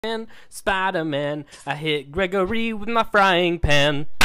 Spider-Man, I hit Gregory with my frying pan.